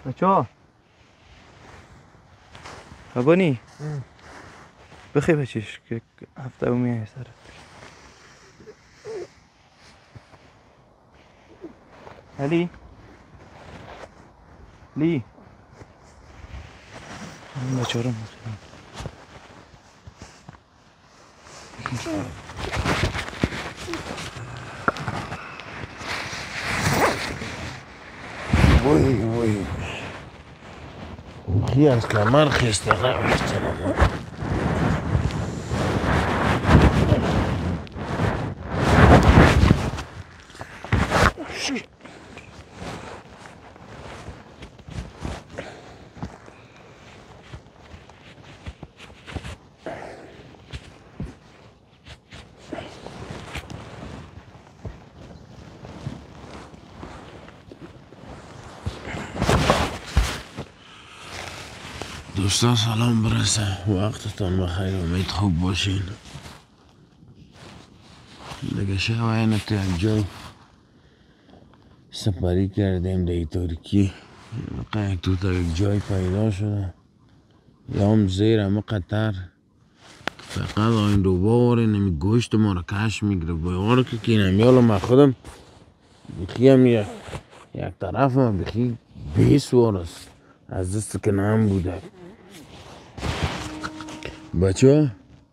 بچه ابانی بخی بچش که هفته او میای سرت علی لی این بچه رو مخیرم وای وای خی از کمر خسته نمیشتم دوستان سلام برسه وقتتان بخیر امید خوب باشین دیگه شب اینه تو یک جای سپری کردیم در ترکی یک تو تا یک جای پیدا شده یا هم زیر همه قطر فقط این دو بار نمی گوشت ما رو کش میگیره باید که کنم یالا من خودم بخی هم یک طرف هم بخی 20 بار است از دست کنم بوده بچه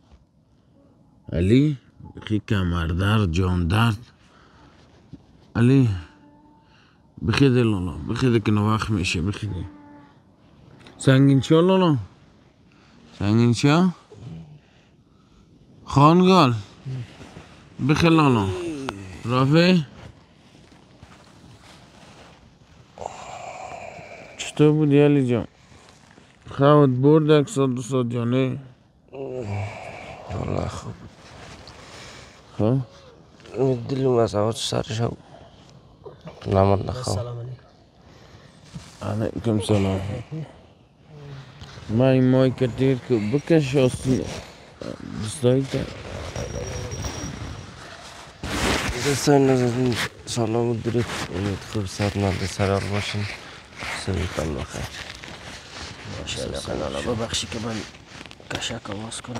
علی بخی کمر درد جان درد علی بخیده لالا بخیده که وقت میشه بخیده سنگین چه لالا سنگین چه خانگال بخی لالا رافی چطور بودی علی جان خواد برد یک سال دو سال جانه والله خوب خب دلم از آواز سرش هم نماد نخواه علیکم سلام ما این مای کتیر که بکش آستین دستایی تا دستان نزدین سلام و درود امید خوب ساعت مرد سرار باشین سویتان بخیر ماشاءالله قنالا ببخشی که من کشک آواز کنم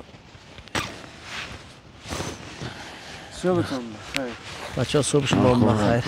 صبحتون بخیر بچه ها صبح شما بخیر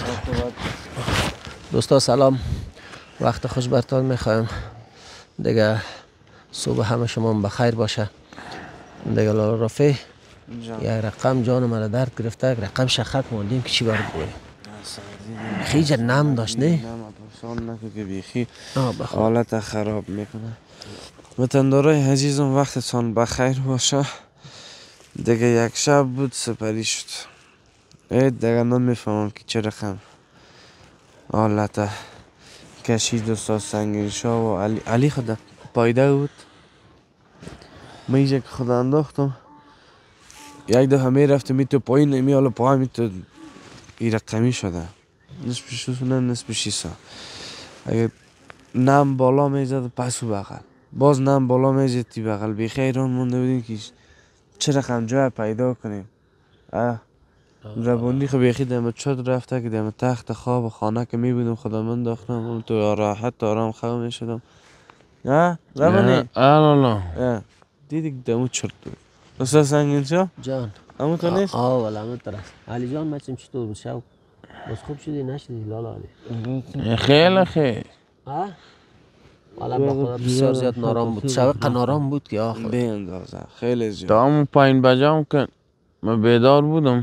دوستا سلام وقت خوش برتان میخوایم دیگه صبح همه شما بخیر باشه دیگه لالا رفیع یک رقم جان مرا درد گرفته یک رقم شخک ماندیم که چی بار بگویم خیجه نم داشت نه؟ نم پرسان نکو که بیخی بخواه حالت خراب میکنه وطندارای عزیزم وقتتان بخیر باشه دیگه یک شب بود سپری شد دیگه نمیفهمم که چه رقم حالت کشید استاد سنگین شاه و علی خدا پایده بود من اینجا که خدا انداختم یک دفعه میرفتم می تو پایین نمی حالا پای می تو این رقمی شده نصف شیسا نه نصف شیسا اگه نم بالا میزد پسو بغل باز نم بالا میزد تی بغل بیخی ایران مونده بودیم که چه رقم جای پیدا کنیم ربانی خب بیخی دم چد رفته که دم تخت خواب خانه که می بودم خدا من داختم تو راحت آرام خواب می شدم ربانی لالا دیدی که دمو چرت بود استاد سنگین شا جان همون تو نیست؟ والا همون طرف علی جان مچیم چطور بود شب باز خوب شدی نشدی لالا علی خیلی خیلی والا با خدا بسیار زیاد نارام بود شب نارام بود که آخر به اندازه خیلی زیاد تا همون پایین بجام که من بیدار بودم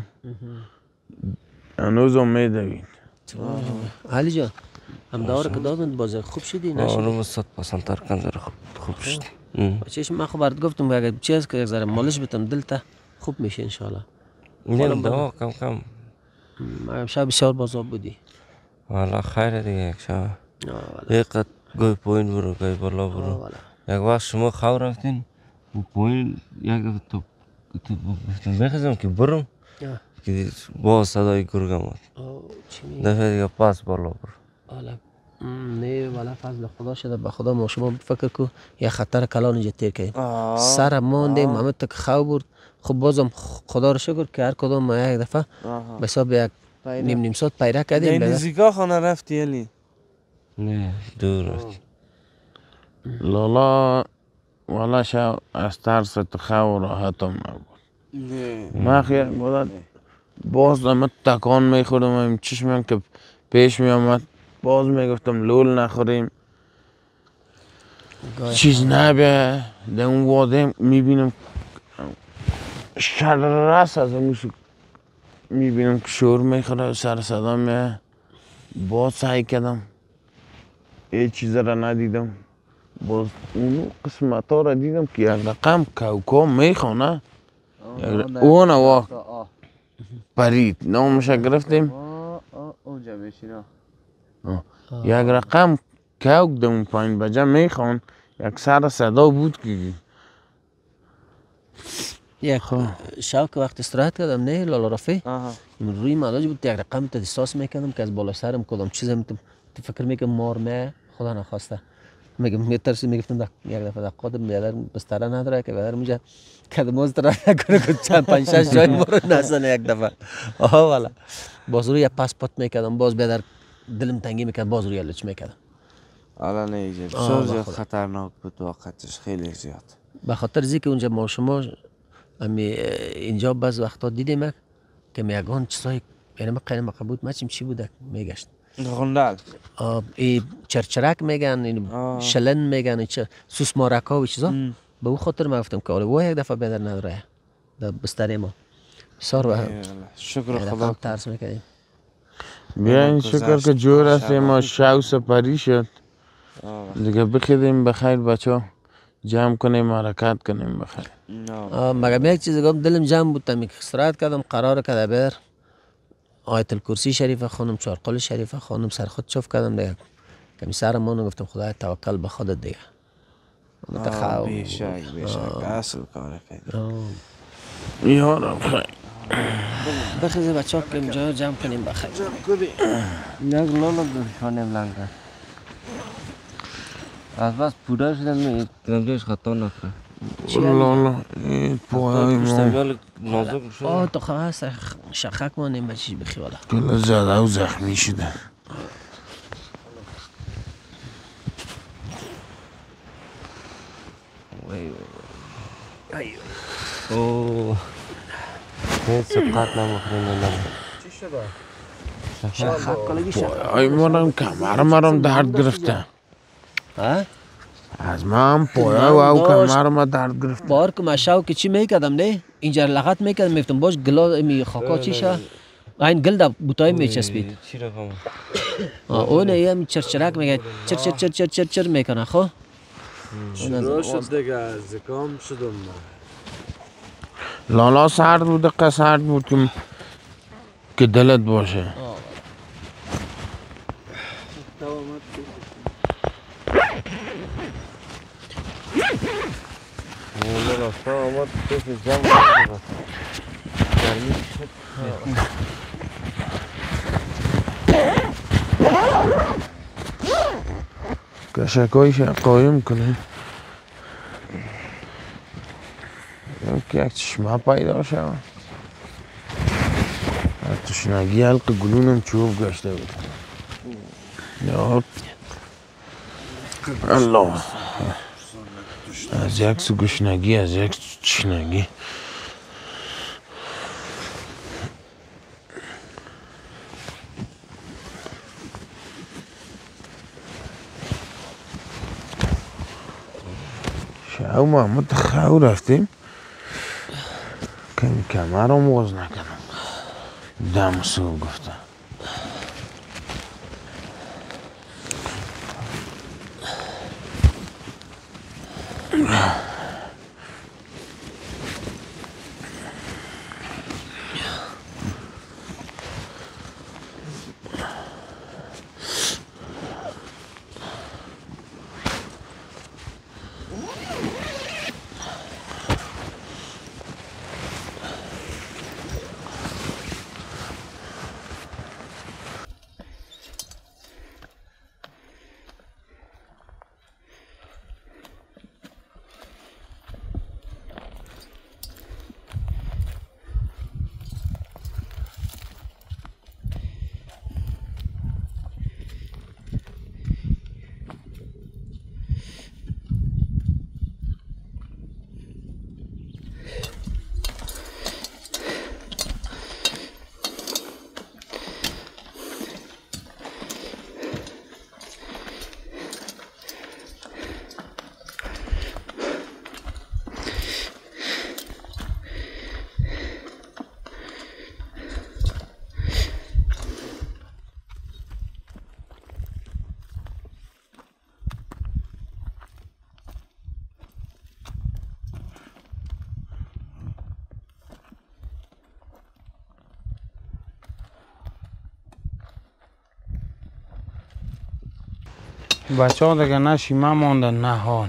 هنوز امید بید علی جان هم داره که دادن باز خوب شدی نشدی آره 100% ترکن خوب شد چشم من خب برات گفتم اگر چیز که یک ذره مالش بتم دلتا خوب میشه انشالله نیم دوا کم کم ما شب بسیار بازاب بودی والا خیره دیگه یک شب یک قد گوی پایین برو گوی بالا برو یک وقت شما خواه رفتین پایین یک دفعه تو بخیزم که برم که باز صدای گرگ آمد دفعه دیگه پس بالا برو نه والا فضل خدا شده به خدا ما شما فکر کو یه خطر کلان اینجا تیر کردیم سر ماندیم همه تک خواه برد خب بازم خدا رو شکر که هر کدام ما یک دفعه به حساب یک نیم ساعت پیره کردیم نزدیکا خانه رفتی علی نه دور رفتی لالا والا شو از ترس تخو راحتم نبود. من خیلی مدت باز دمت تکان میخوردم چشمم که پیش میامد باز میگفتم لول نخوریم چیز نبیه در اون واده میبینم شررس از اون میبینم که شور میخوره سر صدا میه باز سعی کردم هیچ چیز را ندیدم باز اون قسمت ها را دیدم که یک رقم کوکا میخونه اون وقت پرید نامش گرفتیم یک رقم کوک دم پایین بجه میخوان یک سر صدا بود که یک شب که وقت استراحت کردم نه لالا رفیع روی مالاج بود یک رقم تا احساس میکردم که از بالا سرم کدام چیزم تو فکر میکنم مار نه خدا نخواسته میگم میترسی میگفتم یک دفعه در قدم بیادر بستره نداره که بیادر میجه کدام استراحت نکنه که چند پنج شش جای ما رو نزنه یک دفعه آها والا باز روی پاس پات میکردم باز بیادر دلم تنگی میکرد باز روی لچ میکردم حالا نیجه بسیار زیاد خطرناک بود واقعتش خیلی زیاد به خاطر زی که اونجا ما شما اینجا بعض وقتا دیدیم که میگن چیزای یعنی قیمه بود مچیم چی بوده میگشت غندل ای چرچرک میگن شلن میگن سوسمارک ها و چیزا به اون خاطر ما گفتم که آره یک دفعه بدر نداره در بستر ما بسیار شکر خدا ترس میکنیم بیاین شکر که جور هستیم ما شو سپری شد دیگه بخیدیم بخیر بچه جمع کنیم حرکت کنیم بخیر مگه یک چیز گفتم دلم جمع بود تمی استراحت کردم قرار کرده بر آیت الکرسی شریف خانم چارقل شریف خانم سر خود چوف کردم دیگه کمی سرمون گفتم خدای توکل به خودت دیگه بیشک اصل کار خیلی یارم خیر بخیزه بچه ها که اینجا جمع کنیم بخیر یک لالا درشانیم لنگه از بس پوده شدم نمیدونش خطا نکنه لالا این پایه ما نازک شده آه تو خواه هست شخک ما نیم بچیش بخی والا کلا زده و زخمی شده اوه هیچ سقط نمخوریم چی شده؟ شخک کلگی شخک پایه ما کمرم درد گرفته از من پایه و او کمرم درد گرفته بار که مشاو که چی میکردم نه اینجا لغت میکردم میفتم باش گلا می خاکا چی شد این گل در بوتای میچسبید چی رقم اون ایم چرچرک میگه چر چر چر چر چر چر میکنه خو شروع شد دیگه زکام شدم لالا سرد بود دقیقه سرد بود که دلت باشه آمد پیش جمع کنید گرمی شد کشکایش قایم کنه که یک چشمه پیدا شد تشنگی حلق گلونم چوب گشته بود یا الله از یک سو گشنگی از یک تشنگی شو محمد خو رفتیم کمی کمرم باز نکنم دم صبح گفتم بچه ها دیگه نه شیمه ماندن نه حال.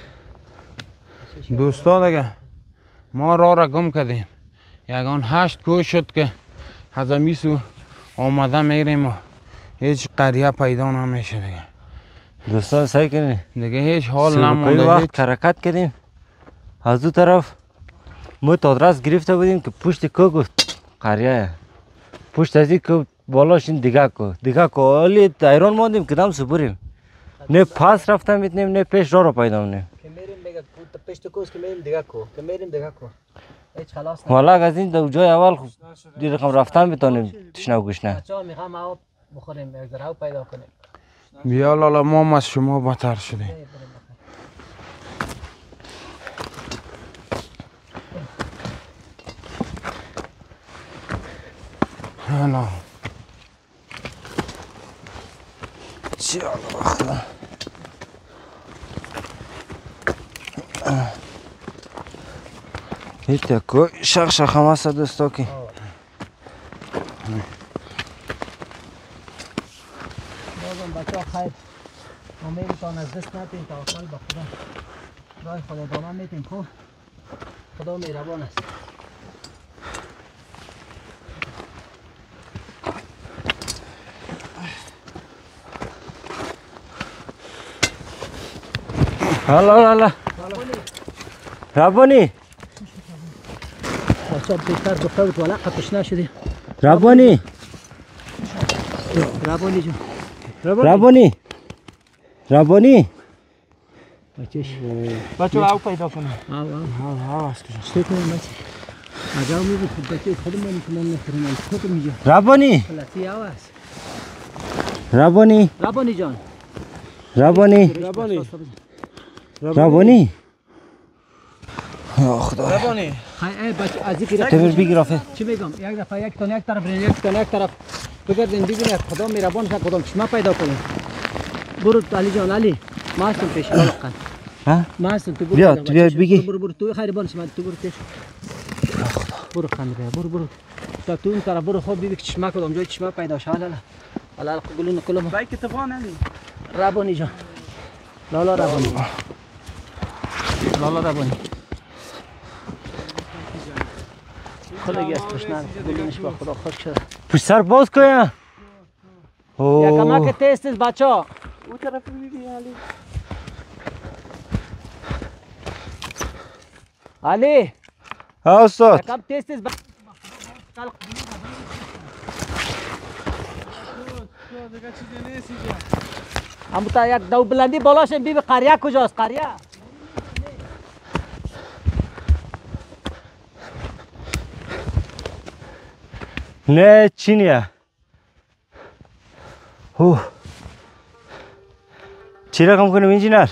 دوستا دیگه ما را گم کردیم. یگان 8 کوه شد که از امیسو آمده میریم و هیچ قریه پیدا نمیشه دیگه. دوستان سعی کنید دیگه هیچ حال سوبکای نمونده. وقت حرکت کردیم. از دو طرف ما آدرس گرفته بودیم که پشت کوه قریه، پشت از این کوه بالاش این دیگه کوه حالی حیران ماندیم کدام سو بریم. نه پاس رفته میتونیم نه پیش را پیدا می‌کنیم. که میریم دیگه پشت کوس که میریم دیگه کو که میریم دیگه کو هیچ خلاص نه. والا از این دو جای اول دیر رقم رفتن میتونیم تشنه و گشنه. بچه‌ها میخوام آب بخوریم یک ذره آب پیدا کنیم. بیا لالا ما از شما بدتر شدیم. هلا هیچ کوه شخ هم هست دوستا که بازم بچه‌ها خیر امیدتان از دست ندین. توکل به خدا. راه خدا دامن میتیم خو خدا مهربان است. هلا ربانی بچه‌ها بیشتر گفته بود ولی قطش نشدیم. ربانی جون ربانی بچه‌ش بچه او پیدا کنه. آو چطور کنیم بچه اجاو میگه بچه خودمون نمی‌تونیم خودم میگه ربانی خلاصی آو است. ربانی جان ربانی یا خدا ربانی ای بچه از این تبر بگیرافه چی میگم یک دفعه یک طرف یک طرف بگردین ببینید خدا مهربان است. کدام چشمه پیدا کنیم. برو علی جان علی ما هستم پیش لقن ها ما هستم تو بیا تو بیا بگی برو تو خیر بانش من تو برو پیش برو خنده برو تو اون طرف برو خود ببین چشمه کدام جای چشمه پیدا شد. حالا گلون کلم بایک تفان علی ربانی جان لالا ربانی خدایی از پشنر گلونش با خدا خوش شده. پشت سر باز کنه. یکمک تست است بچه‌ها. اون طرف می‌بینی علی ها استاد یکم تست است. اما تا یک دو بلندی بالاش ببین قریه کجاست قریه. نه چینیه چی رقم کنیم انجینر؟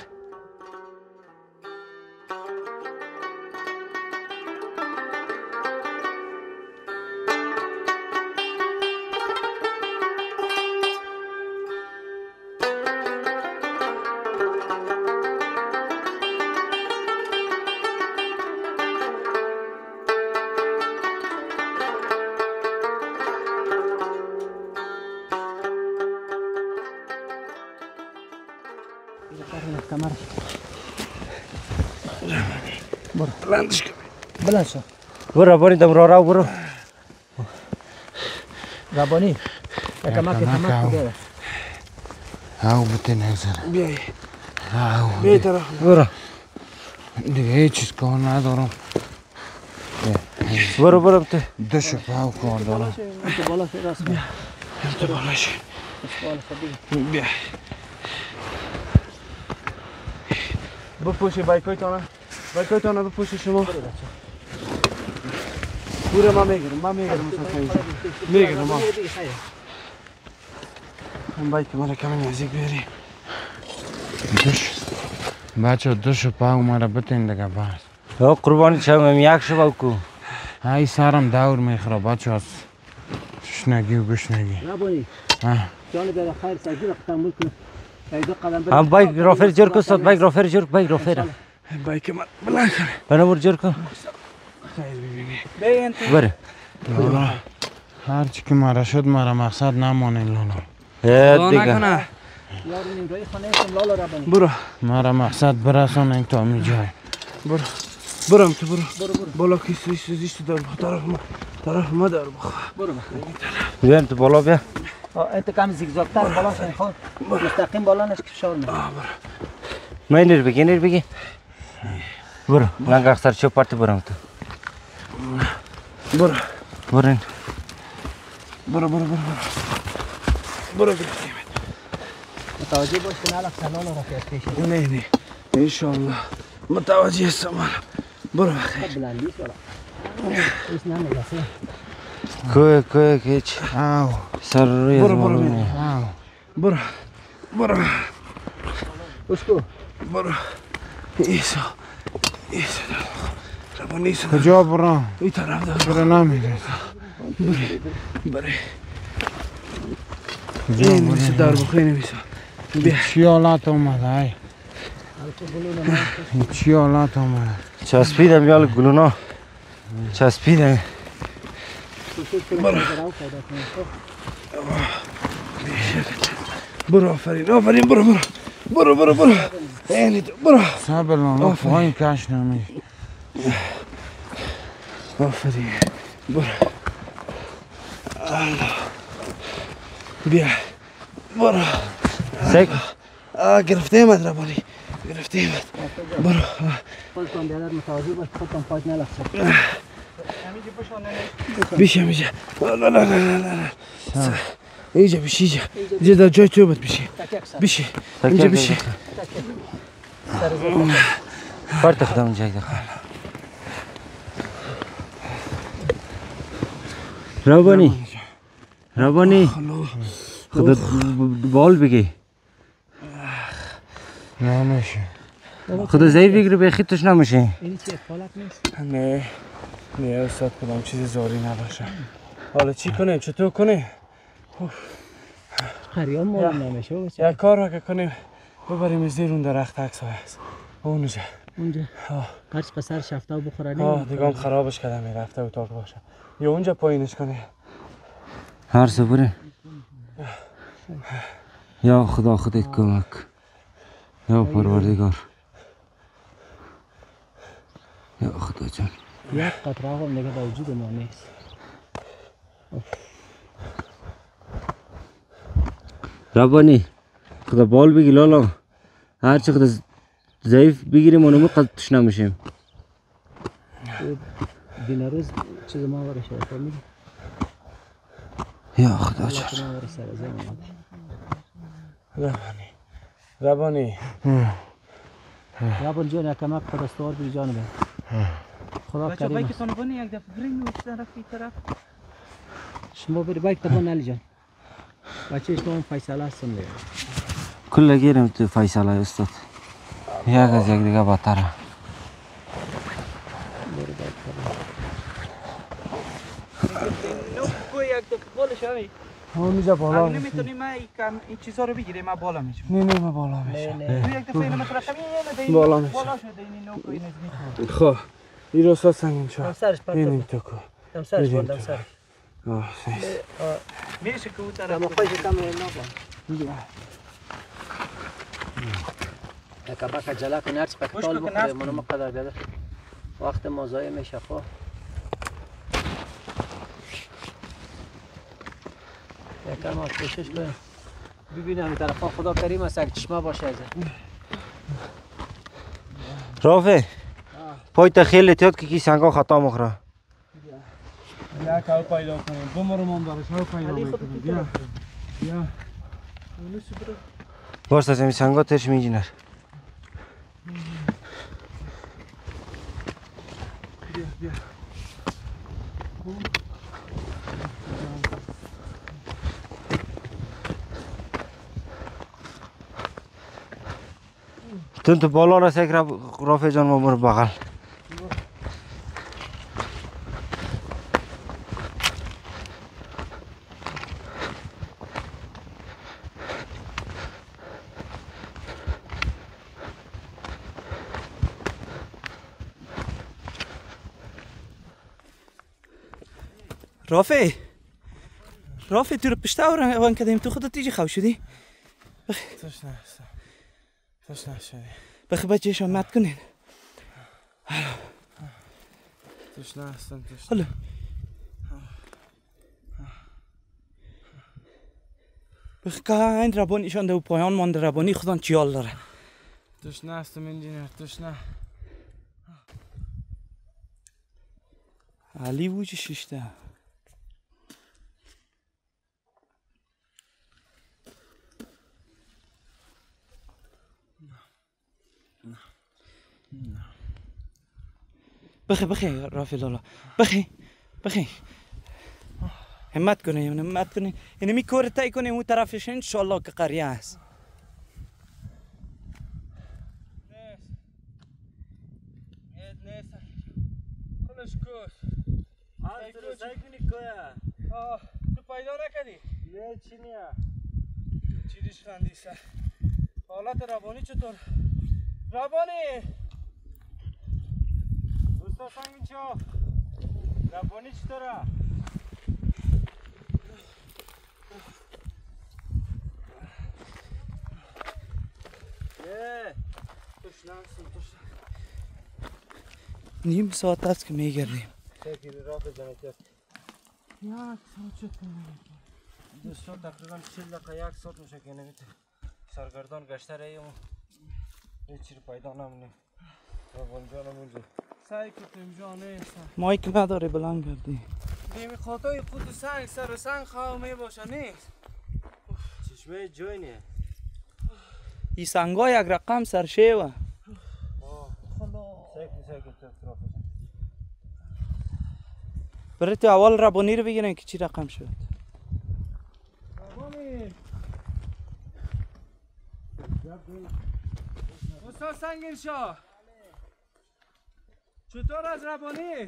بلند شو برو ربانی دم را برو ربانی یکمک بده. او بته نگذره بیایی او بیایی طرف برو دیگه هیچ چیز کار ندارم. برو تو دشو پاو کار دارم. تو بالا راست بیا تو بالاش بیا بپوشی بایکایتانه بپوشی شما پوره ما میگیرم میگیرم ما این بایک مرا کمی نزدیک بیاری بچه دشو پاو مرا بتین دیگه بس. یا قربانی چم یک شب کو ای سرم دور میخوره بچه از تشنگی و گشنگی. ربانی جان در خیر سازی وقت تحمل کن. هم بایک رافر جور کو استاد بایک رافر جور بایک رافر بایک من بلند کنه بنامور جور کو بره لالا هر چی که مرا شد مرا مقصد نمانه لالا. دیگه یار این روی خانه کن لالا ربانی. برو مرا مقصد برسان این تا می جای. برم تو برو بالا کیسیش تو دار طرف ما دار بخوا. برو بیا تو بالا بیا. انت کم زیگزاگتر بالا شن خود مستقیم بالا نش فشار نه. من نیر بگی. برو من اکثر چه پارتی برم تو. برو متوجه باش که نلق سلالا را که پیش. نه انشالله متوجه هستم. برو بخیر. بلندی سالا. ایش نمیگسه. کوی هیچ. سر روی برو اسکو برو ایسا ربانی ایسا کجا برم؟ این طرف دار برو نمیره. بره این میسه دار بخواه نمیسه بیا چی حالت اومده؟ چی حالت اومده؟ چسبیدم یال گلونا. چسبیدم. برو آفرین برو اینی تو برو صبر لان پایین کش نمیشه. آفرین برو بیا برو سک گرفته ایمد ربانی برو خود کن بیادر متوجه باش خود کن پاک نلخصه. بیش همیشه نه اینجا بیش اینجا در جای تو باید بیش اینجا بیش پارت خودم جای دخل. ربانی خدا بال بگی. نمیشه. خدا ضعیف بگیری به خیتش نمیشه. این چیه پالک نیست؟ نه استاد کدام چیز زاری نباشه. حالا چی کنیم چطور کنیم؟ خریام معلوم نمیشه. یک کار را که کنیم ببریم زیر اون درخت عکسای است اونجا هرچی پسر شفته و بخوره نیم دیگه هم خرابش کردم میرفته اتاق باشه یا اونجا پایینش کنیم. هر صبره یا خدا خودت کمک یا پروردگار یا خدا جان. یک قطره هم دیگه به وجود ما نیست. ربانی خدا بال بگی لالا. هرچی خدا ضعیف بگیریم اونمو قطعش نمیشیم. دین روز چیز ما ورشه فهمیدی؟ یا خدا جان. ربانی ربان جان کمک خود استوار بی جانبه. خدا کریم. بایک تون بانی یک دفعه بریم و طرف این طرف. شما بری بایک تبان علی جان. بچه‌ش تو فیصله هستم دیگه. کل گیرم تو فیصله استاد. یک از یک دیگه بدتره. نو یک دفعه بالش همی. میجا بالا اگه نمیتونی ما این چیزا رو بگیری ما بالا میشم. نه ما بالا میشم. یک دفعه اینو مثلا کمی بالا میشم. بالا شده این نو کوی نزدیک. خب این رو سنگین شو. سرش این تو کو. سرش بردم سرش. میشه که اون طرف. اما خواهش کم نبود. کبک جلا کن هرچی پکتال بخوره منو مقدر بیاده. وقت ما ضایع میشه خب. یکم از کوشش کنیم ببینم این طرفا خدا کریم است یک چشمه باشه از رافع پای خیلی احتیاط که کی سنگا خطا مخوره. یک حل پیدا کنیم بمرم من برش حل پیدا کنیم. بیا باش از این سنگا ترش میجینر. بیا تو بالا رسه یک رافع جان ما برو بغل. رافع تو رو پشت وان کردیم تو خودت تیجی خواب شدی؟ توش نستم توش نشدی بخی بچه‌شان مت کنین توش نستم توش حالا بخی که این ربانیشان در پایان مانده ربانی خودان چیال داره توش نستم انجینیر توش نه علی بوچی شیشته بخی رافی لالا بخی همت کنه اینه می کور تای کنه اون طرفش انشالله که قریه است تو پیدا نکردی؟ نه چی نیا چی دیش خندی سر حالت ربانی چطور؟ ربانی دوستا سنگین چا ربانی چطوره؟ توش نستم توش نیم ساعت است که میگردیم تکیری را بزنه که یک ساعت چطور دوستا تقریبا 40 دقیقه یک ساعت میشه که نمیتونه سرگردان گشته رهیم هیچ چیزی پیدا نمونیم ربان جانم اونجا سعی کتیم جا نیست مایک نداره بلند کردی نیمی خاطای خود سنگ سر سنگ خواه می باشه نیست چشمه جای نیه این سنگا یک رقم سرشیوه سیکی تو برای تو اول ربانی رو بگیرن که چی رقم شد ربانی استاد سنگین شاه چطور از ربانی؟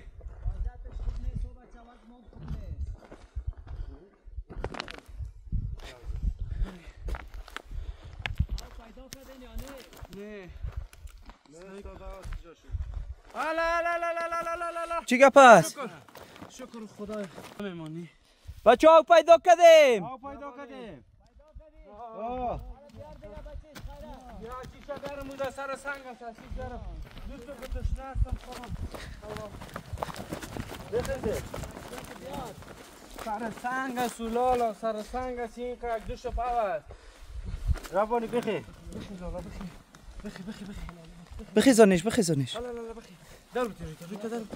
نه چی گپ است؟ شکر خدا میمانی بچه ها پیدا کردیم پیدا کردیم یا چیشه درم بوده سر سنگ است چیش درم دوستو که تشنه هستم خواهم بخیده سر سنگ است سولالا سر سنگ است این که یک دوشو پاو است ربانی بخی بخیزانش دار بتیری ریتا دار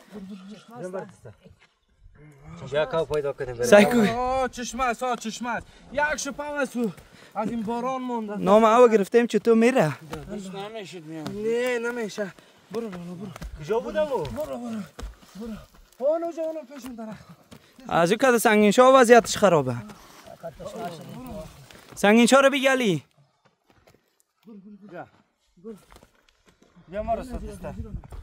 یک کاو پیدا کردیم سایکو چشمه است یک شپاو است از این باران مونده نام او گرفتیم چطور میره نمیشد میام نه نمیشه برو کجا بودم او؟ برو اونو پیشون درخت از او که سنگین شاه وضعیتش خرابه سنگین شاه رو بگلی بیا ما رو ساتیسته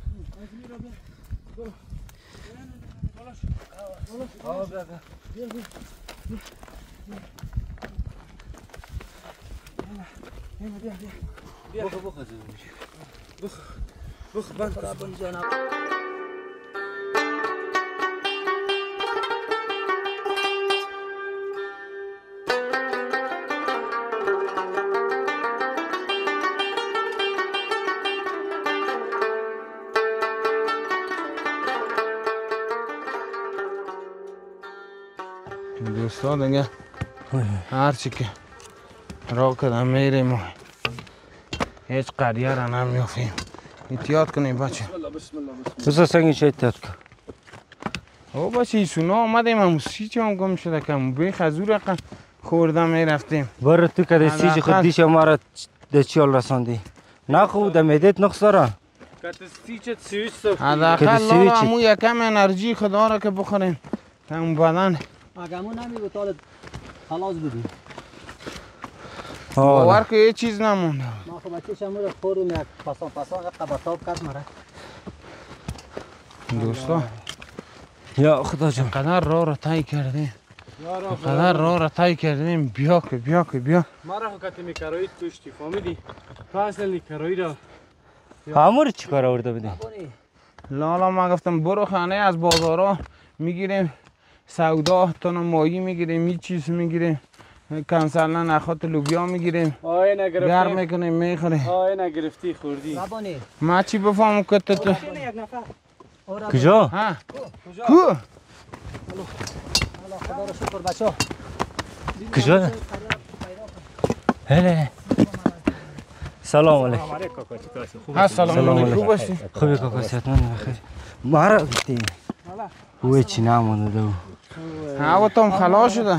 بخ بند کن دوستان دیگه هرچی که راه کدم میریم و هیچ قریه را نمیافیم احتیاط کنیم بچه بسا سنگین چه احتیاط کن او بچه ایسونا آمدیم همون سیچه هم گم شده که همون بیخ از او رقم خوردم میرفتیم برو تو که سیج خود دیش ما را در چیال رساندی نه خوب در میدت نقص داره حداقل لالا همون یکم انرژی خدا را که بخوریم که اون بدن اگمون نمیگو تا خلاص بودیم باور که یه چیز نمونده ما خب بچه شما رو خورم یک پاسان قبطاب کرد مرا دوستا یا خدا جان قدر راه را طی کردیم بیا ما را حکت میکرایی توشتی فهمیدی؟ تو اصلا نیکرایی را همون چی کار آورده بودی؟ لالا ما گفتم برو خانه از بازارا میگیریم سودا تن ماهی میگیریم این چیز میگیریم کنسالا نخوت لوبیا میگیریم آه نگرفتی گرم میکنیم میخوریم. آه نگرفتی خوردی ما چی بفهمم که تو کجا؟ ها کو خدا رو شکر بچه کجا؟ هله سلام علیکم. سلام علیکم. خوب هستی؟ خوبی کاکا صحتمند بخیر. مارا گفتی اوه چی نمانده دو هوا تام خلاص شده.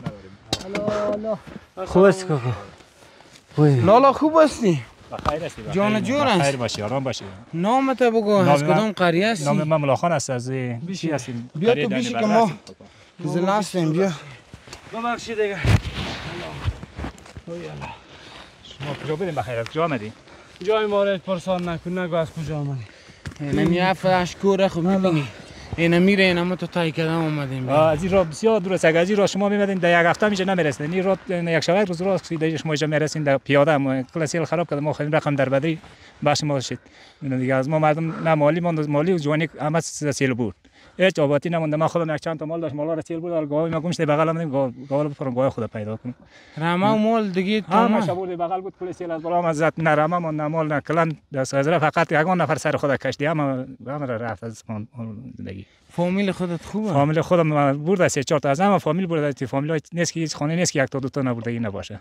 خوب است کاکا. لالا خوب هستی؟ بخیر هستی. جان جور است. بخیر باشی آرام باشی. نامت بگو از کدام قریه هستی؟ نام من ملاخان است از چی هستیم؟ بیا تو بیشی که ما زلاستیم بیا. ببخشید دیگه. شما کجا بودیم بخیر از کجا آمدی؟ جای ما را پرسان نکن نگو از کجا آمدی. اینمی افش کوره خب میبینی اینا میره اینا ما تو تای کدام اومدیم. از این راه بسیار دور است. اگر از این راه شما میمدین در یک هفته میشه نمیرسید. این راه یک شبه روز راه سیده شما اینجا میرسین در پیاده. کل سیل خراب کرد ما خیلی رقم در بدری بخش ما شد. دیگه از ما مردم نه مالی و جوانی همه سیل بود. هیچ آبادی نمونده. ما خودم یک چند تا مال داشت مالا را سیل بود. گاوی ما گمشته بغل آمدیم گاو بفرم گاو خود پیدا کنم. رما مال دیگه تمام شبود بغل بود کل سیل از بالا از نه رما ما نه مال نه کلان دست از فقط یگان نفر سر خود کشتی هم رفت از زندگی. فامیل خودت خوبه؟ فامیل خودم برده سه چهار تا از همه فامیل برده. فامیل نیست که هیچ خانه نیست که یک تا دو تا نبردگی نباشه.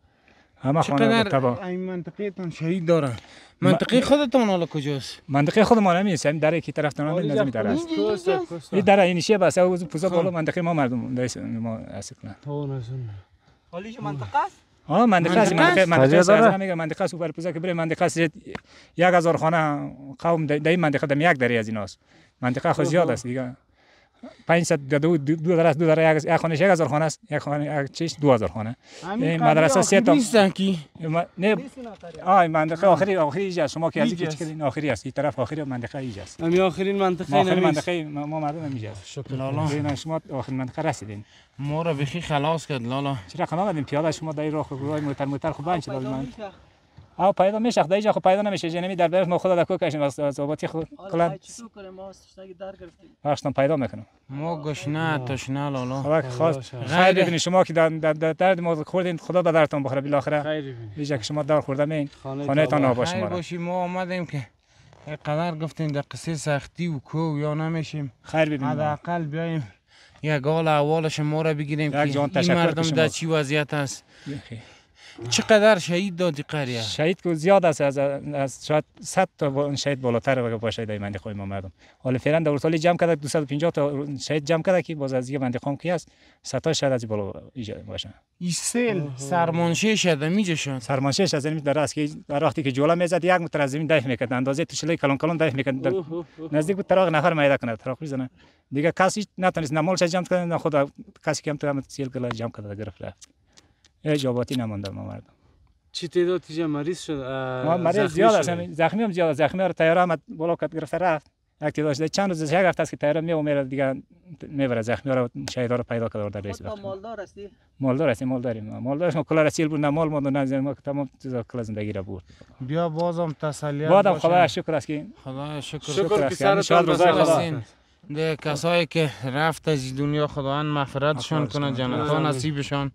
همه خانه تبا. این منطقه‌تون شهید داره. منطقه خودتون حالا کجاست؟ منطقه خودمان همیست. همین دره کی طرف تونم نظامی دره است. این دره این شه بس او پوزا بالا منطقه ما مردم ما اصلا. حالیش منطقه است؟ منطقه است. منطقه است. میگم منطقه سوپر پوزا که بره منطقه است. 1000 خانه قوم در این منطقه دم یک دره از ایناست. منطقه خو زیاد است دیگه. 500 دو دره یک خانه 1000 خانه است. یک خانه چیش 2000 خانه. این مدرسه سه تا نیستن کی؟ نه منطقه آخری اینجا شما که از کی چکین آخری است. این طرف آخری منطقه اینجا است. همین آخرین منطقه آخرین منطقه ما مردم اینجا. لالا ببین شما آخرین منطقه رسیدین. ما را بخی خلاص کرد لالا. چرا خلاص کردیم پیاده شما در راه روی موتر خوب بنچ داد من. آ پیدا میشه خدای جا خو پیدا نمیشه جنمی در برش ما خدا دکو کشیم از آبادی خود کلا چیکار کنیم ما استشنگی در گرفتیم وقتم پیدا میکنم ما گشنه تشنه لالا خدا خواست خیر ببینید شما که درد ما خوردین خدا به درتون بخوره بالاخره خیر بیجا که شما دار خورده مین خانه تان نباشه خیر ما باشی ما آمدیم که قدر گفتین در قصه سختی و کو یا نمیشیم خیر ببینید حداقل بیایم یک حال احوالش ما را بگیریم که این مردم در چی وضعیت است چقدر شهید دادی قریه؟ شهید که زیاد است از شاید 100 تا شهید بالاتر باشه در منطقه ما مردم. حالا فعلا در سال جمع کرده 250 تا شهید جمع کرده که باز از یه منطقه کی است 100 تا شهید از بالا باشه. این سیل سرمانشه شده میجشون. سرمانشه از زمین در است که در وقتی که جولا میزد یک متر از زمین دایف میکرد اندازه تشلای کلان کلان دایف میکرد نزدیک به تراغ نفر میدا کنه تراغ میزنه دیگه کسی نتونست نمالش جمع کنه نه خود کسی که هم تو سیل کلا جمع کرده گرفت رفت. اجاباتی نمونده ما مردم. چی تعداد تیجا مریض شد؟ مریض زیاد است. زخمی هم زیاد است. زخمی رو تیاره آمد بالا کرد گرفته رفت. یک تعدادش چند روز یک هفته است که تیاره میره دیگه میبره زخمی رو شهیدا رو پیدا کرد در رئیس بخش. مالدار هستی؟ مالدار هستیم مالدارش ما کلا رسیل بود نه مال ما نه ما تمام چیزا کلا زندگی را بود. بیا بازم تسلیت بازم خدا شکر است که خدا شکر که سرتان بزرگ ده کسایی که رفت از دنیا خداوند مغفرتشان کنه جنت ها نصیبشان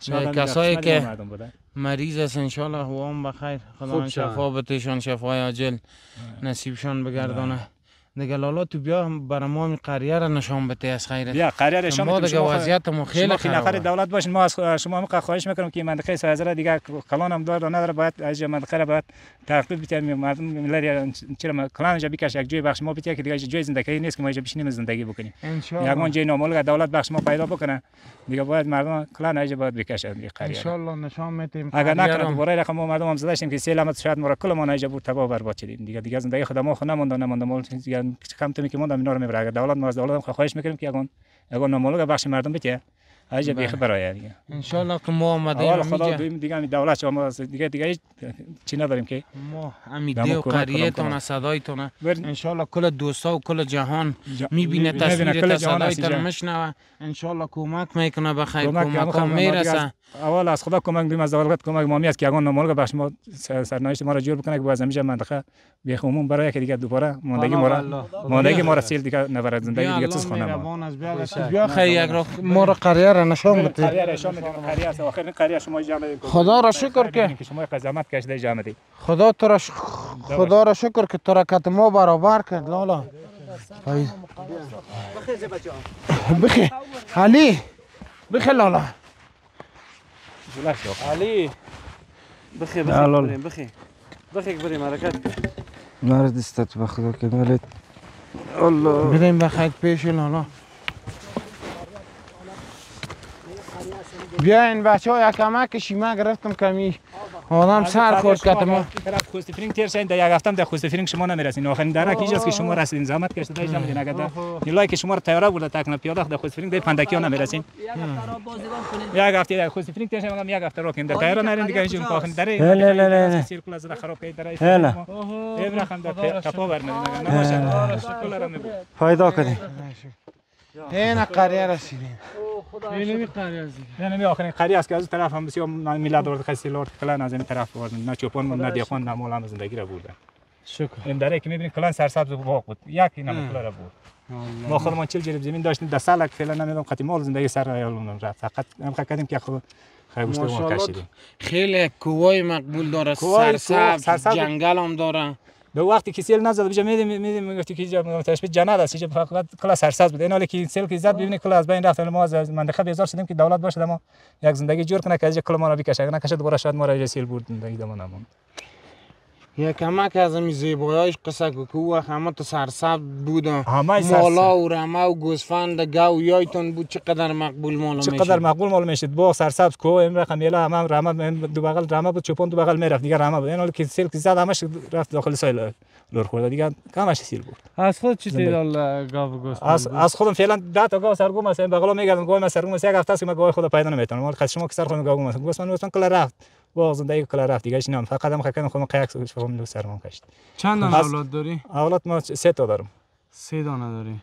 کسایی که مریض است انشالله هوام بخیر خداوند شفا بتشان شفای عاجل نصیبشان بگردانه دیگه لالا تو بیا برای ما قریه را نشان بده از خیرت بیا قریه را نشان بده شما وضعیت ما خیلی خرابه نفر دولت باشین ما از شما هم خواهش میکنم که منطقه سایزره دیگه کلان هم داره نداره باید از منطقه را باید تخفیف بده مردم ملت چرا کلان جا بکش یک جای بخش ما بده که دیگه جای زندگی نیست که ما اینجا بشینیم زندگی بکنیم یگان جای نامالگ دولت بخش ما پیدا بکنه دیگه باید مردم کلان اینجا باید بکشه دیگه قریه ان شاء الله نشان میدیم اگر نکنه دوباره رقم ما مردم هم زده شیم که سیل شاید ما را کل ما اینجا بود تباه برباد شدیم دیگه زندگی خود ما خو نمونده مال کم تو که ما اینا رو میبره اگر دولت ما از دولت خواهش میکنیم که اگه نامالگ بخش مردم بده اجا بیخ برای دیگه ان شاء الله که ما آمدیم خدا دیگه دولت شما دیگه چی نداریم که ما امیده و قریه تون صدایتون ان شاء الله کل دوستا و کل جهان میبینه تصویر صدایتون میشنوه ان شاء الله کمک میکنه بخیر کمک میرسه اول از خدا کمک بیم از دولت کمک ما میاد که اگه نامالگ بخش ما سرنوشت ما را جور بکنه که باز همیشه منطقه بیخ عموم برای که دیگه دوباره ماندگی ما را سیل دیگه نبرد زندگی دیگه چیز خونه ما بیا خیر یک ما را قریه را نشان بده. قریه را نشان میدیم. قریه است. آخرین قریه شما جمع دید. خدا را شکر که شما قزامت کشیده جمع دید. خدا را شکر که ترکت ما برابر کرد لالا. بخی علی بخی لالا. علی بخی بریم بخی بریم حرکت کن. مرد استت به خدا که ولید الله بریم بخیر پیش لالا. بیاین بچه ها یک کمک شیمه گرفتم کمی آدم سر خورد کردم. ما طرف خوستفرینگ تیر شدین در یک هفته در خوستفرینگ شما نمیرسین. آخرین درک اینجاست که شما رسیدین زحمت کشیده در جمع نگه نیلای که شما رو تیاره برده تکنا پیاده در خوستفرینگ در پندکی ها نمیرسین. یک هفته در خوستفرینگ تیر شدیم یک هفته رو کنیم در تیاره نرین دیگه اینجا آخرین دره نه سیرکل از خراب کردید در نه ابراخم در تپا برمیدین نباشه شکل را میبود پیدا کردیم. این قریه رسیدیم. یعنی آخرین قریه است که از طرف هم بسیار میلاد ورد خاصی لورد کلان از این طرف ورد نه چوپان نه دیخوان نه مولان زندگی را بردن. شکر. این دره که میبینید کلان سرسبز و باغ بود. یکی نمکلا را بود. ما خودمان 40 جریب زمین داشتیم 10 سال فعلا نمیدونم قطعی مال زندگی سر ایالمون رفت. فقط هم کردیم که خود خیلی کشیدیم. خیلی کوههای مقبول داره. سرسبز جنگل هم داره. دو وقتی که سیل نزد بجا میدیم گفتی که اینجا تشبیه جنت است اینجا فقط کلا سرسبز بود. این حالی که سیل که زد ببینید کلا از بین رفت. ما از منطقه بیزار شدیم که دولت باشه ما یک زندگی جور کنه که از کلا ما را بکشه. اگه نکشه دوباره شاید ما را سیل برد زندگی دمون نموند. یک کمک از این زیباییش قصه کو همه تو سرسبز بود. مالا و رمه و گوسفند گاو یایتون بود. چقدر مقبول معلوم میشد. چقدر مقبول معلوم میشد. باغ سرسبز کو این رقم میلا هم رمه دو بغل رمه بود چوپان دو بغل میرفت دیگه رمه بود. این حالی که سیل که زد همش رفت داخل سایل لور خورد دیگه کمش سیل بود. از خود چی تعداد گاو گوسفند؟ از خودم فعلا 10 تا گاو سرگم است. این بغلا میگردم گاو ما سرگم است. یک هفته است که ما گاو خود پیدا نمیتونم. ولی خود شما که سر خودم گاو است. گوسفند کلا رفت. باز زندگی کلا رفت دیگه نمیدونم فقط هم خودم خودم قیاک شوم دو سرمون کشت. چند دانه اولاد داری؟ اولاد ما 3 تا دارم. 3 دانه داری.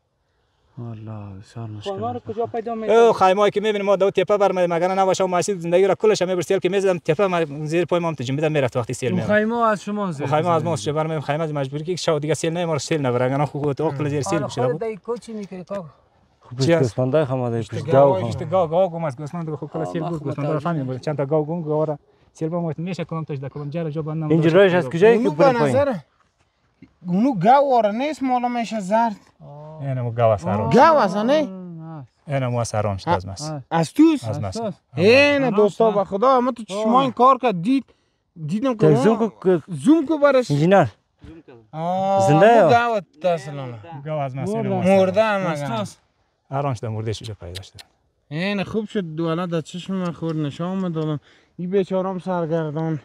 والله بسیار مشکل. خیمه رو کجا پیدا می‌کنی؟ خیمه‌ای که می‌بینیم ما دو تپه برمی‌دیم مگر نباشه مسجد زندگی را کلش می‌بر سیل که می‌زدم تپه زیر پای ما تجمع می‌دم میرفت وقتی سیل میاد. خیمه از شما زیر. خیمه از ما است برمی‌دیم خیمه از مجبوری که شو دیگه سیل نمیاره سیل نبره اگر نه خود عقل زیر سیل بشه. خود دای کوچی می‌کنی کا؟ گوسفندای خماده پیش گاو گم است گوسفند خود کلا سیل بود گوسفند را فهمیم چند تا گاو را سیل با میشه کنم تاش دکم جره جو بندم. اینجا روش از کجایی که بر پایین؟ اونو گاو آره نیست معلوم میشه زرد. اینم گاو است آرام. گاو است نه؟ اینم واسه آرام شد از ماست. از توست؟ از ماست. این دوستا به خدا اما تو شما این کار کرد دیدم که زوم کو برش. انجینر. زنده یا؟ گاو تاسلونه. گاو از ماست. مرده هم آرام شد مرده شده پیدا شد. این خوب شد دولا در چشم من خورد نشان میدادم. این بیچارم سرگردان.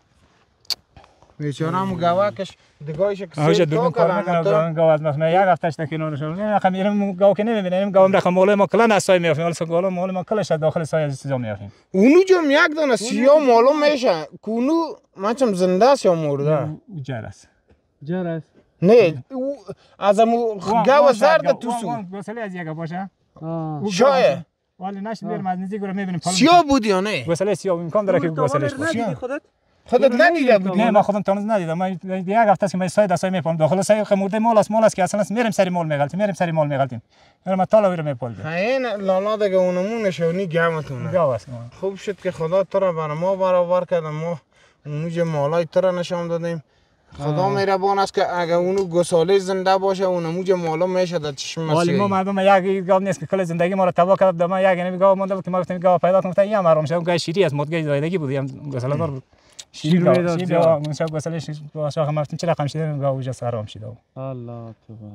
بیچارم گاوکش دگایش کسی تو کلام گاو از ما یک هفته تا کنار شون نه خم میرم گاو که نمیبینم گاو رقم مال ما کلا نسای میافیم ولی گاو مال ما کلا شد داخل سایه چیزا میافیم اونو جم یک دونه سیاه معلوم میشه کونو منم زنده است یا مرده جرس نه از گاو زرد تو سو گوسله از یک باشه شاید ولی نشد میرم از نزدیک رو میبینیم سیاه بود یا نه گوسله سیاه امکان داره که گوسلهش باشه خودت ندیده بودی؟ نه ما خودم تونز ندیدم. من یک هفته است که من سایه دستای میپام داخل سایه خمورده مال است که اصلا میریم سری مال میغلطیم. ما تالا رو میپالیم. این لالا دیگه اونمون نشونی گامتونه. گاو است. خوب شد که خدا تو را برای ما برابر کرد. ما اونجا مالای تو را نشون دادیم. خدا مهربان است که اگه اونو گوساله زنده باشه اونموجه معلوم میشه در چشم مسیحی. ولی ما مردم یک گاو نیست که کل زندگی ما را تباه کرد. دما یک یعنی گاو مونده بود که ما گفتیم گاو پیدا کنیم تا این آرام شه. گاو شیری از مدگی زایدگی بود. هم گوساله دار بود. شیر من شب گوساله با شاخ مفتیم چرا رقم شده گاو جس آرام شده. الله توبه.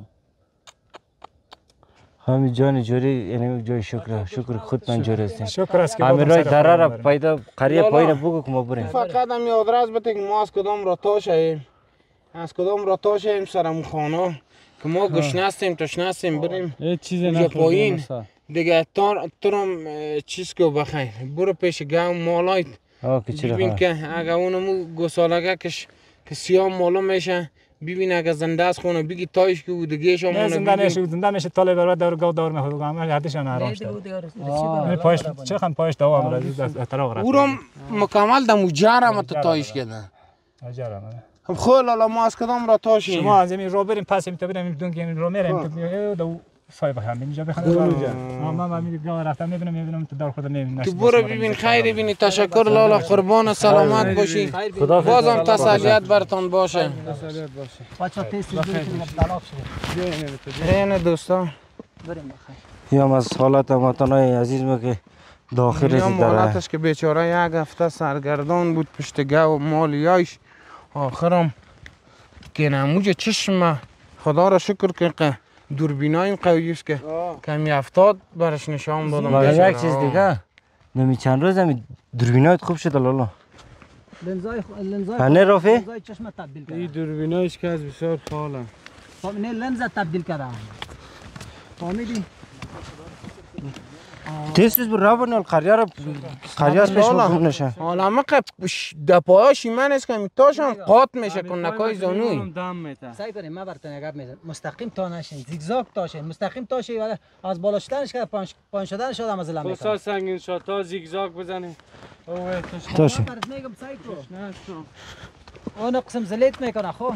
همین جان جوری یعنی جای شکر خود من جوری است. شکر است که همین رای درار پیدا قریه پایین بگو که ما بریم. فقط هم یاد راست بده که ما از کدام را تاشیم سرم خانه که ما گشنه هستیم تشنه هستیم بریم هیچ چیزی نخوریم دیگه ترم چیز کو بخیر برو پیش گاو مالایت ببین که اگه اونمو گوسالگه که سیاه معلوم میشه ببین اگه زنده است خونه بگی تایش که بودگیش هم نه زنده میشه تاله برات دور گاو دور میخواد گام هردشان آرام شد پایش چه خم پایش دوام را طلاق رفت اورم مکمل دمو جارم تو تایش کردن خب لالا ما از کدام را تاشیم شما از این رو بریم پس تا بریم دون که رو میریم تو سایه بخوام اینجا بخوام من میگم رفتم میبینم تو دار خود نمیبینم تو برو ببین خیر ببینی. تشکر لالا، قربان سلامت باشی. بازم تسلیت برتون باشه. بچا تست بگیرید طلاق شد. این دوستان بریم بخیر. یا از حالت متنای عزیز ما که داخل یا رسید داره. حالتش که بیچاره یک هفته سرگردان بود پشت گو مالیایش. آخرم که نموجه چشم خدا را شکر که دوربینای قوی است که کمی افتاد برش نشان دادم. مگر یک چیز دیگه نمی چند روز همی دوربینایت خوب شد لالا. لنزای هنه رافی؟ لنزای چشم تبدیل این کرد. دوربینایش که از بسیار فعاله. نه لنز تبدیل کردم. فهمیدی؟ تیز بر رابن القریه را قریه از پیش خوب نشه. حالا ما که دپایش من است که میتاشم قاط میشه کن نکای زانوی. دم میته. سعی کنیم ما براتون یک گپ میزنم. مستقیم تا نشین، زیگزاگ تاشین. مستقیم تاشین ولی از بالا شدنش که پایین شدنش آدم از لام بسیار سنگین شد تا زیگزاگ بزنی. اوه تاشی. برات میگم سعی کن. اون قسم زلیت میکنه خو.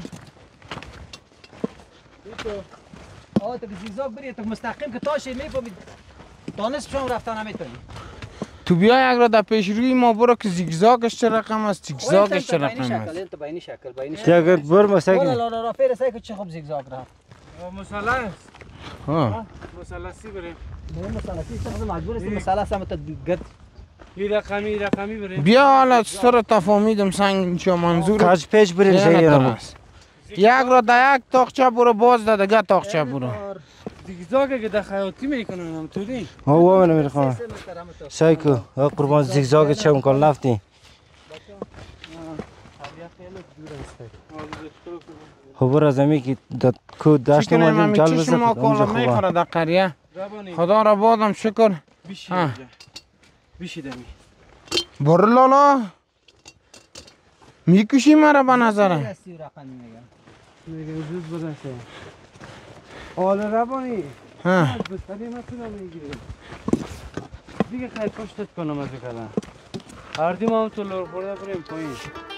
تو زیگزاگ بری تو مستقیم که تاشین میفهمید. دانست شما رفتن نمیتونی. تو بیا یک را در پیش روی ما برو که زیگزاگش چه رقم است، زیگزاگش چه رقم است. تو بینی شکل اگر بر مساگی. والا را فیر سعی کن چه خوب زیگزاگ رفت. مثلث. ها مثلثی بریم. نه مثلثی چه مجبور است مثلث هم تو گرد. این رقمی بریم. بیا حالا سر تفاهمیدم سنگ چه منظور کاج پیش بریم جایی یک را در یک تاقچه برو باز در دیگه تاقچه برو. زیگزاگ که در خیاطی میکنن هم تو دی. هو من میخوام. سایکو قربان زیگزاگ چه امکان نفتی. خبر از امی که کو داشت نمازیم جال بزد ما کالا میخوره در قریه. خدا را بادم شکر. بیشی دمی. برو لالا میکشی مرا به نظره. میگه زود بدنشه. حال ربانی. ها. بستری ما تو نمیگیری. دیگه خیلی پشتت کنم از کردن. هر دی ما هم تو لور خورده بریم پایین.